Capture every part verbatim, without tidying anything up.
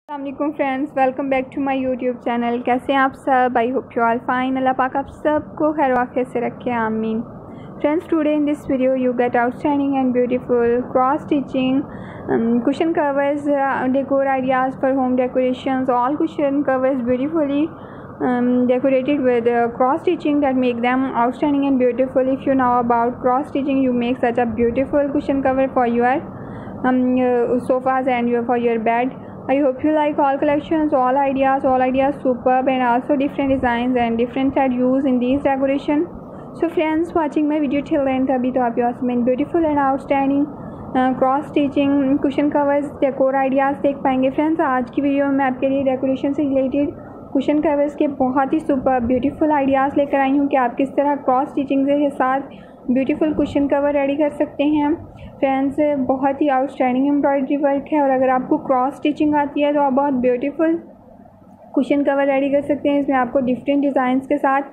अस्सलाम friends, welcome back to my YouTube channel. कैसे हैं आप सब? I hope you all fine. अल्लाह पाक आप सबको खैर वाफियत से रखे, आमीन। Friends, today in this video you get outstanding and beautiful cross stitching cushion covers, uh, decor ideas for home decorations. All cushion covers beautifully um, decorated with uh, cross stitching that make them outstanding and beautiful. If you know about cross stitching, you make such a beautiful cushion cover for your um, uh, sofas and your, for your bed. I hope you like all collections, all ideas, all ideas superb, and also different designs and different set used in these decoration. So friends, watching my video till end, अभी तो आप awesome and beautiful and outstanding cross stitching cushion covers decor ideas देख पाएंगे। Friends, आज की video में मैं आपके लिए डेकोरेशन से रिलेटेड कुशन कवर्स के बहुत ही सुपर ब्यूटीफुल आइडियाज़ लेकर आई हूँ कि आप किस तरह क्रॉस स्टिचिंग के साथ ब्यूटीफुल कुशन कवर रेडी कर सकते हैं। फ्रेंड्स, बहुत ही आउटस्टैंडिंग एम्ब्रॉयडरी वर्क है और अगर आपको क्रॉस स्टिचिंग आती है तो आप बहुत ब्यूटीफुल कुशन कवर रेडी कर सकते हैं। इसमें आपको डिफरेंट डिज़ाइंस के साथ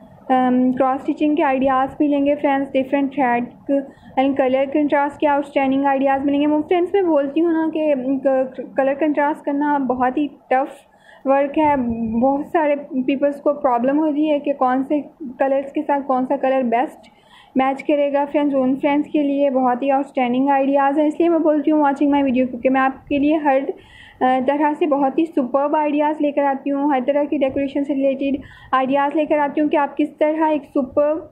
क्रॉस स्टिचिंग के आइडियाज़ मिलेंगे। Friends, different thread and colour contrast के आउटस्टैंडिंग आइडियाज़ मिलेंगे। वो फ्रेंड्स, मैं बोलती हूँ ना कि कलर कंट्रास्ट करना बहुत ही टफ वर्क है। बहुत सारे पीपल्स को प्रॉब्लम होती है कि कौन से कलर्स के साथ कौन सा कलर बेस्ट मैच करेगा। फ्रेंड्स, उन फ्रेंड्स के लिए बहुत ही आउटस्टैंडिंग आइडियाज़ हैं, इसलिए मैं बोलती हूँ वॉचिंग माई वीडियो, क्योंकि मैं आपके लिए हर तरह से बहुत ही सुपर्ब आइडियाज़ लेकर आती हूँ। हर तरह की डेकोरेशन से रिलेटेड आइडियाज़ लेकर आती हूँ कि आप किस तरह एक सुपर्ब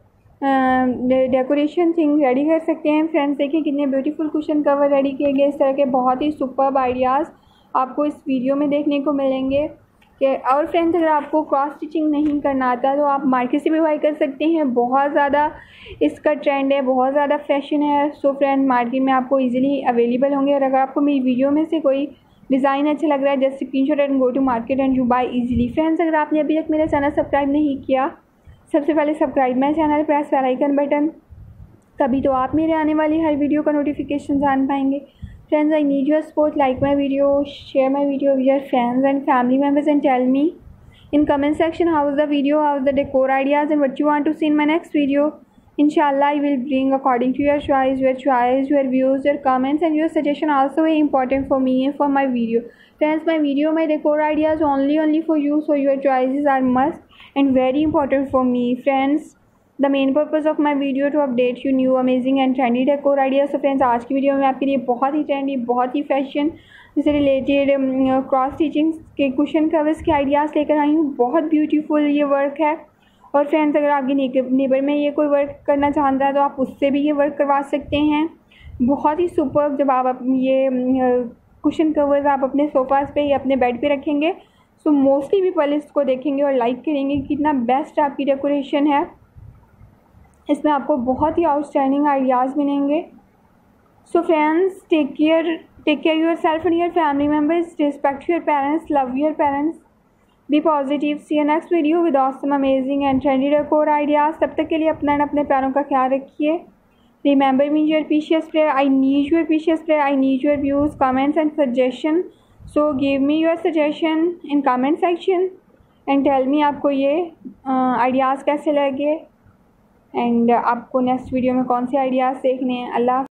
डेकोरेशन थिंग रेडी कर सकते हैं। फ्रेंड्स, देखिए कितने ब्यूटीफुल कुशन कवर रेडी किए गए। इस तरह के बहुत ही सुपर्ब आइडियाज़ आपको इस वीडियो में देखने को मिलेंगे। कि और फ्रेंड्स, अगर आपको क्रॉस स्टिचिंग नहीं करना आता तो आप मार्केट से भी बाई कर सकते हैं। बहुत ज़्यादा इसका ट्रेंड है, बहुत ज़्यादा फैशन है। सो फ्रेंड, मार्केट में आपको ईजिली अवेलेबल होंगे। और अगर आपको मेरी वीडियो में से कोई डिज़ाइन अच्छा लग रहा है, just screenshot and go to market and you buy easily. Friends, अगर आपने अभी तक मेरा चैनल सब्सक्राइब नहीं किया, सबसे पहले subscribe my channel, press bell icon button, तभी तो आप मेरे आने वाली हर वीडियो का नोटिफिकेशन जान पाएंगे। Friends, I need your support, like my video, share my video with your friends and family members and tell me in comment section how is the video, how is the decor ideas and what you want to see in my next video. Inshallah, I will bring according to your choice, your choice, your views, your comments and your suggestion also very important for me and for my video. Friends, my video, my decor ideas only only for you, so your choices are must and very important for me. Friends, the main purpose of my video to update you new amazing and trendy decor ideas. So friends, आज की video में आपके लिए बहुत ही trendy, बहुत ही fashion से रिलेटेड क्रॉस स्टिचिंग के कुशन कवर्स के आइडियाज़ लेकर आई हूँ। बहुत ब्यूटीफुल ये वर्क है। और फ्रेंड्स, अगर आपके नेबर में ये कोई वर्क करना चाहता है तो आप उससे भी ये वर्क करवा सकते हैं। बहुत ही सुपर्ब। जब आप ये कुशन कवर्स आप अपने सोफ़ाज़ पे या अपने बेड पे रखेंगे तो मोस्टली भी पहले इसको देखेंगे और लाइक करेंगे कि कितना बेस्ट आपकी डेकोरेशन है। इसमें आपको बहुत ही आउटस्टैंडिंग आइडियाज़ मिलेंगे। So friends, take care take care yourself and your family members, respect your parents, love your parents, be positive. See you next video with awesome amazing and trendy decor ideas. तब तक के लिए अपना अपने प्यारों का ख्याल रखिए। Remember me your precious prayer, I need your precious prayer, I need your views, comments and suggestion. So give me your suggestion in comment section and tell me आपको ये आइडियाज़ कैसे लगे एंड आपको नेक्स्ट वीडियो में कौन से ideas देखने हैं। अल्लाह